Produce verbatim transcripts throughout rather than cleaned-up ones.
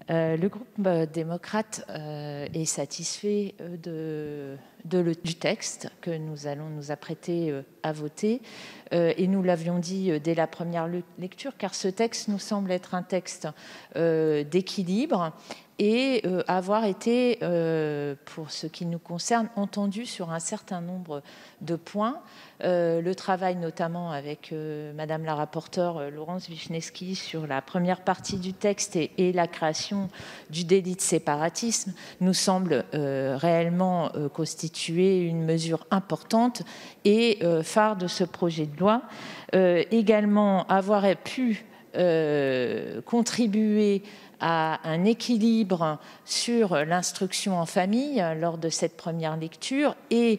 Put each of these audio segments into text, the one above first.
Euh, le groupe euh, démocrate euh, est satisfait de, de le, du texte que nous allons nous apprêter euh, à voter. Euh, et nous l'avions dit euh, dès la première lecture, car ce texte nous semble être un texte euh, d'équilibre et euh, avoir été, euh, pour ce qui nous concerne, entendu sur un certain nombre de points. Euh, le travail notamment avec euh, Madame la rapporteure euh, Laurence Vichnievsky sur la première partie du texte et, et la création du délit de séparatisme nous semble euh, réellement euh, constituer une mesure importante et euh, phare de ce projet de loi. Euh, également avoir pu euh, contribuer à un équilibre sur l'instruction en famille lors de cette première lecture et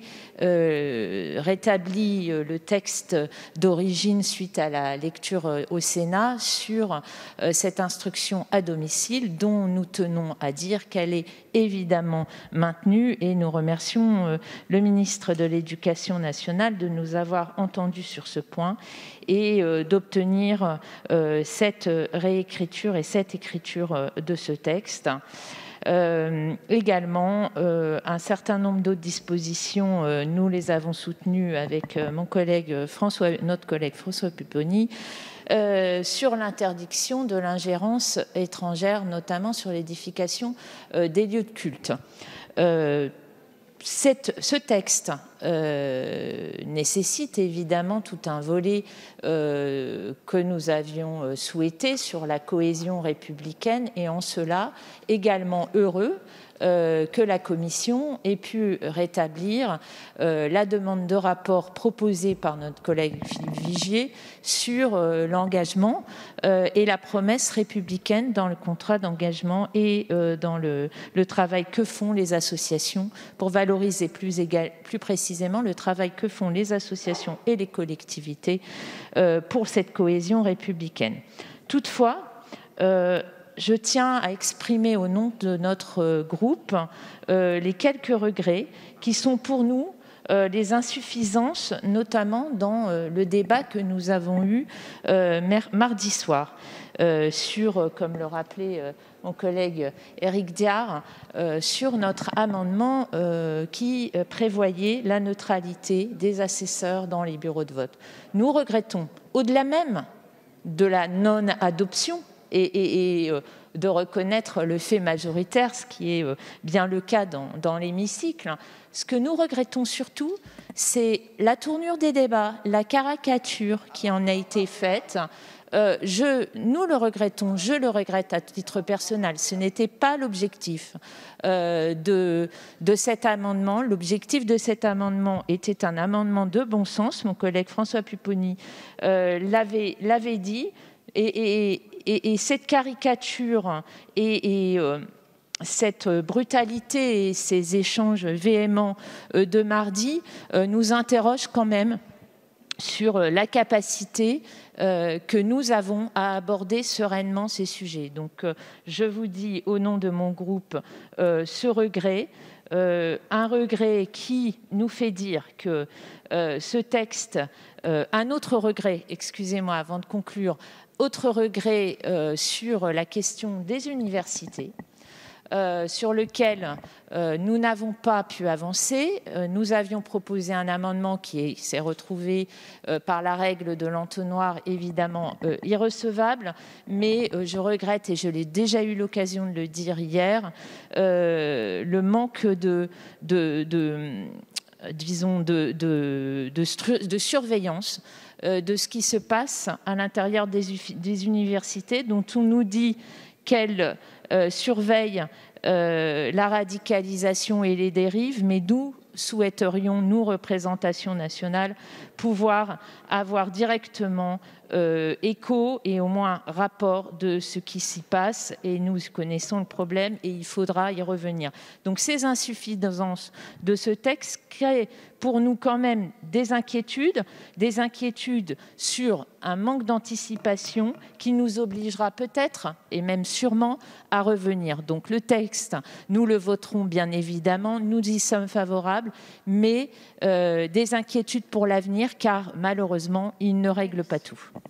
euh, rétablit le texte d'origine suite à la lecture au Sénat sur euh, cette instruction à domicile dont nous tenons à dire qu'elle est évidemment maintenue et nous remercions euh, le ministre de l'Éducation nationale de nous avoir entendus sur ce point et euh, d'obtenir euh, cette réécriture et cette écriture euh, de ce texte. Euh, également, euh, un certain nombre d'autres dispositions, euh, nous les avons soutenues avec euh, mon collègue François, notre collègue François Pupponi, euh, sur l'interdiction de l'ingérence étrangère, notamment sur l'édification euh, des lieux de culte. Euh, Cette, ce texte euh, nécessite évidemment tout un volet euh, que nous avions souhaité sur la cohésion républicaine et en cela également heureux euh, que la Commission ait pu rétablir euh, la demande de rapport proposée par notre collègue Philippe Vigier sur euh, l'engagement euh, et la promesse républicaine dans le contrat d'engagement et euh, dans le, le travail que font les associations pour valoriser plus, égal, plus précisément le travail que font les associations et les collectivités euh, pour cette cohésion républicaine. Toutefois, euh, je tiens à exprimer au nom de notre groupe euh, les quelques regrets qui sont pour nous euh, les insuffisances, notamment dans euh, le débat que nous avons eu euh, mardi soir euh, sur, comme le rappelait euh, mon collègue Éric Diard, euh, sur notre amendement euh, qui euh, prévoyait la neutralité des assesseurs dans les bureaux de vote. Nous regrettons, au-delà même de la non-adoption, et, et, et euh, de reconnaître le fait majoritaire, ce qui est euh, bien le cas dans, dans l'hémicycle. Ce que nous regrettons surtout, c'est la tournure des débats, la caricature qui en a été faite. Euh, je, nous le regrettons, je le regrette à titre personnel. Ce n'était pas l'objectif euh, de, de cet amendement. L'objectif de cet amendement était un amendement de bon sens. Mon collègue François Pupponi euh, l'avait, l'avait dit. Et, et, et, et cette caricature et, et euh, cette brutalité et ces échanges véhéments euh, de mardi euh, nous interrogent quand même sur la capacité euh, que nous avons à aborder sereinement ces sujets. Donc, euh, je vous dis au nom de mon groupe euh, ce regret, euh, un regret qui nous fait dire que euh, ce texte, euh, un autre regret, excusez-moi avant de conclure, autre regret euh, sur la question des universités, euh, sur lequel euh, nous n'avons pas pu avancer. Euh, nous avions proposé un amendement qui s'est retrouvé euh, par la règle de l'entonnoir évidemment euh, irrecevable, mais euh, je regrette, et je l'ai déjà eu l'occasion de le dire hier, euh, le manque de... de, de disons, de, de, de, de surveillance euh, de ce qui se passe à l'intérieur des, des universités, dont on nous dit qu'elles euh, surveillent euh, la radicalisation et les dérives, mais nous souhaiterions, nous, représentation nationale, pouvoir avoir directement euh, écho et au moins rapport de ce qui s'y passe, et nous connaissons le problème et il faudra y revenir. Donc ces insuffisances de ce texte créent pour nous quand même des inquiétudes, des inquiétudes sur un manque d'anticipation qui nous obligera peut-être, et même sûrement, à revenir. Donc le texte, nous le voterons bien évidemment, nous y sommes favorables, mais euh, des inquiétudes pour l'avenir, car malheureusement, il ne règle pas tout.